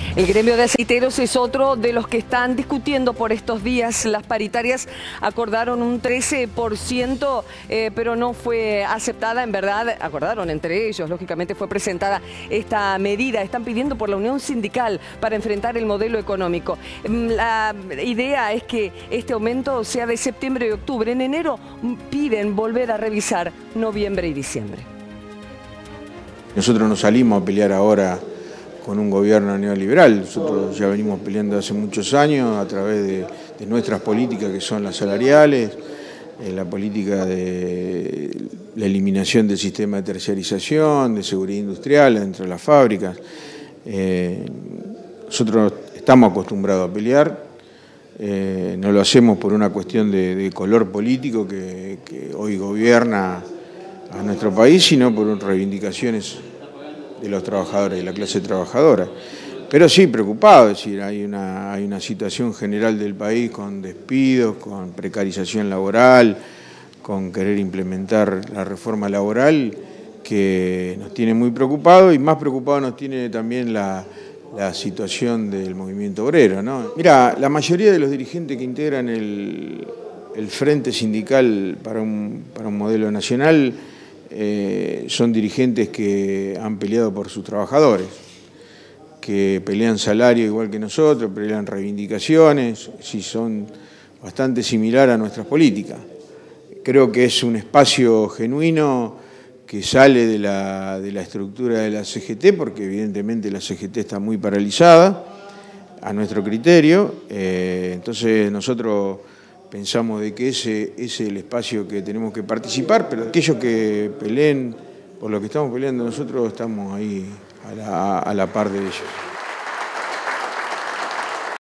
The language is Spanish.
El gremio de aceiteros es otro de los que están discutiendo por estos días. Las paritarias acordaron un 13%, pero no fue aceptada. En verdad, acordaron entre ellos, lógicamente fue presentada esta medida. Están pidiendo por la unión sindical para enfrentar el modelo económico. La idea es que este aumento sea de septiembre y octubre. En enero piden volver a revisar noviembre y diciembre. Nosotros no salimos a pelear ahora con un gobierno neoliberal. Nosotros ya venimos peleando hace muchos años a través de nuestras políticas, que son las salariales, la política de la eliminación del sistema de terciarización, de seguridad industrial dentro de las fábricas. Nosotros estamos acostumbrados a pelear, no lo hacemos por una cuestión de color político que hoy gobierna a nuestro país, sino por reivindicaciones de los trabajadores, de la clase trabajadora. Pero sí, preocupado, es decir, hay una situación general del país con despidos, con precarización laboral, con querer implementar la reforma laboral que nos tiene muy preocupados, y más preocupados nos tiene también la situación del movimiento obrero, ¿no? Mira, la mayoría de los dirigentes que integran el Frente Sindical para un modelo nacional son dirigentes que han peleado por sus trabajadores, que pelean salario igual que nosotros, pelean reivindicaciones, sí, son bastante similares a nuestras políticas. Creo que es un espacio genuino que sale de la estructura de la CGT, porque evidentemente la CGT está muy paralizada, a nuestro criterio. Entonces nosotros pensamos de que ese es el espacio que tenemos que participar, pero aquellos que peleen por lo que estamos peleando nosotros estamos ahí a la par de ellos.